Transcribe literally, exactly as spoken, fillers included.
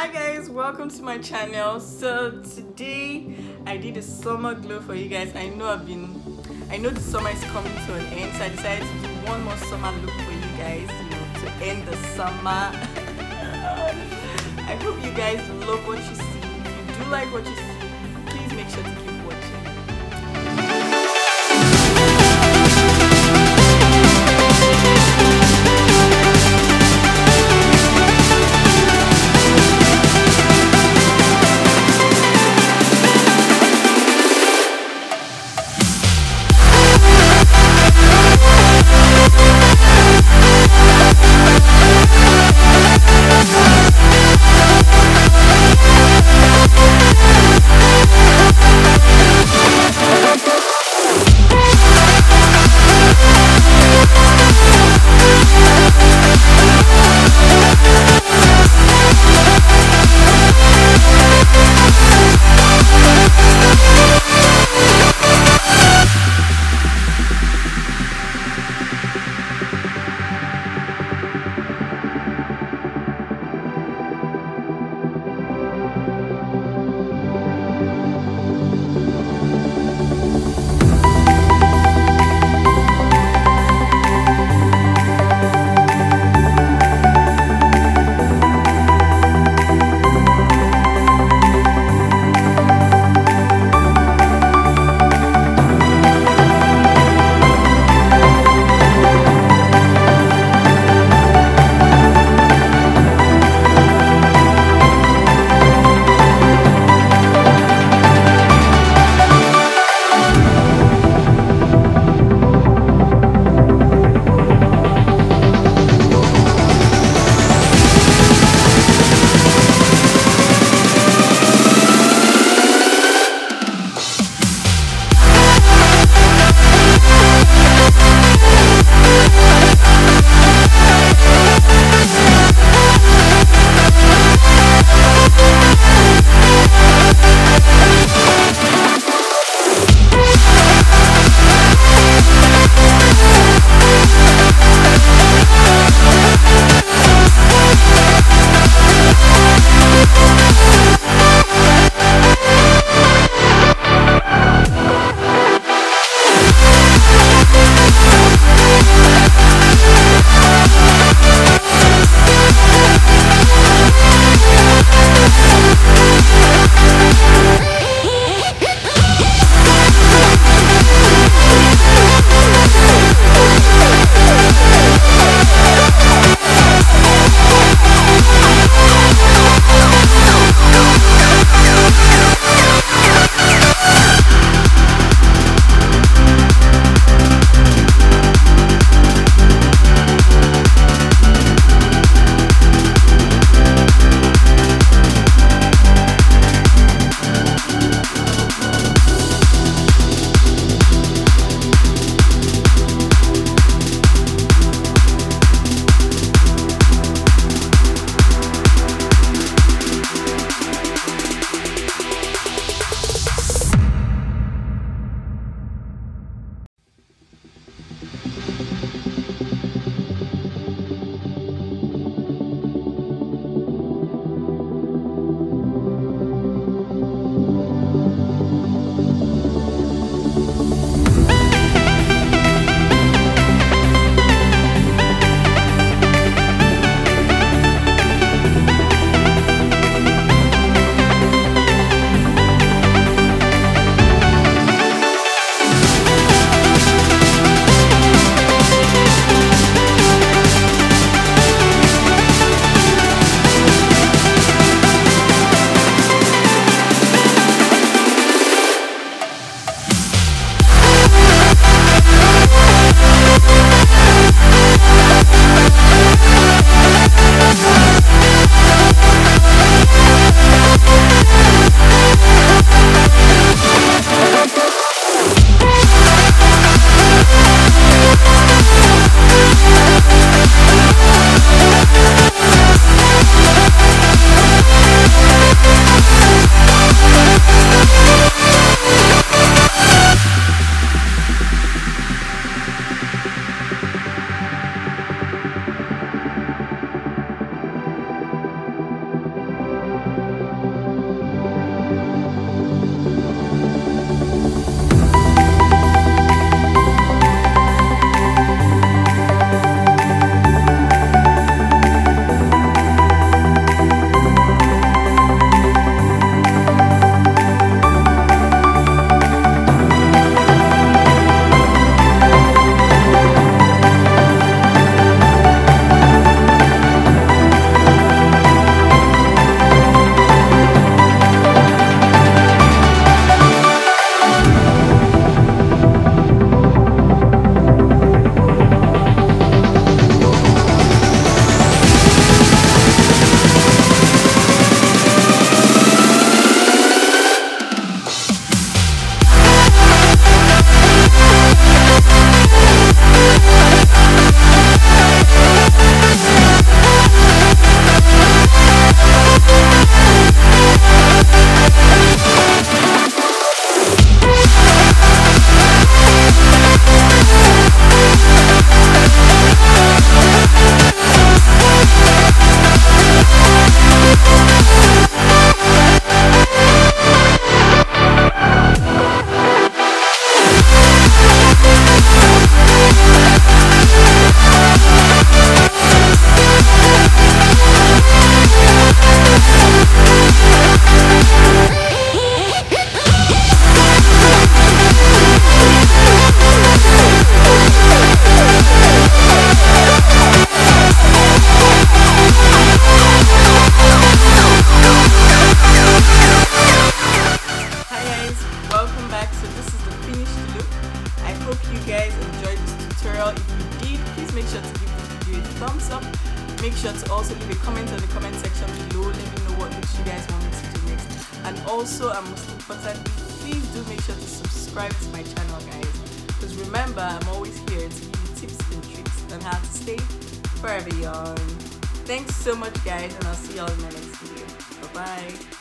Hi guys, welcome to my channel. So today I did a summer glow for you guys. I know I've been I know the summer is coming to an end, so I decided to do one more summer look for you guys, you know, to end the summer. I hope you guys love what you see. If you do like what you see, please make sure to keep watching. make sure to give this video a thumbs up. Make sure to also leave a comment on the comment section below. Let me know what looks you guys want me to do next. And also, and most importantly, please do make sure to subscribe to my channel, guys. Because remember, I'm always here to give you tips and tricks on how to stay forever young. Thanks so much, guys, and I'll see y'all in my next video. Bye bye.